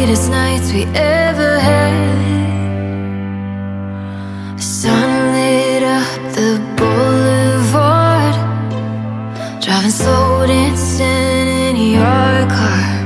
greatest nights we ever had. The sun lit up the boulevard, driving slow, dancing in your car.